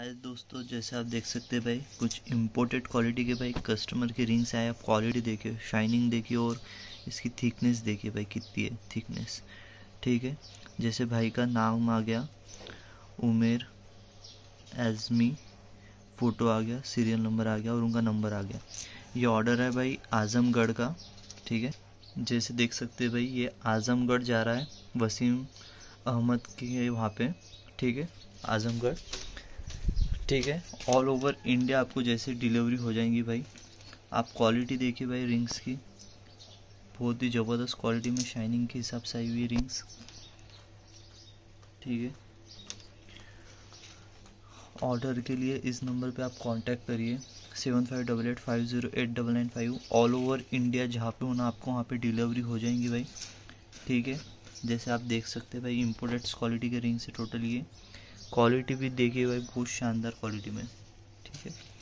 हाय दोस्तों, जैसे आप देख सकते हैं भाई कुछ इम्पोर्टेड क्वालिटी के भाई कस्टमर के रिंग्स आए। आप क्वालिटी देखिए, शाइनिंग देखिए और इसकी थिकनेस देखिए भाई कितनी है थिकनेस। ठीक है, जैसे भाई का नाम आ गया उमेर एज़मी, फ़ोटो आ गया, सीरियल नंबर आ गया और उनका नंबर आ गया। ये ऑर्डर है भाई आज़मगढ़ का। ठीक है, जैसे देख सकते हैं भाई ये आज़मगढ़ जा रहा है वसीम अहमद के वहाँ पे। ठीक है, आज़मगढ़। ठीक है, ऑल ओवर इंडिया आपको जैसे डिलीवरी हो जाएंगी भाई। आप क्वालिटी देखिए भाई रिंग्स की, बहुत ही ज़बरदस्त क्वालिटी में शाइनिंग के हिसाब से आई हुई रिंग्स। ठीक है, ऑर्डर के लिए इस नंबर पे आप कांटेक्ट करिए 7588508995। ऑल ओवर इंडिया जहाँ पे होना आपको वहाँ पे डिलीवरी हो जाएंगी भाई। ठीक है, जैसे आप देख सकते हैं भाई इम्पोर्टेड क्वालिटी के रिंग्स है टोटल। ये क्वालिटी भी देखिए भाई, बहुत शानदार क्वालिटी में। ठीक है।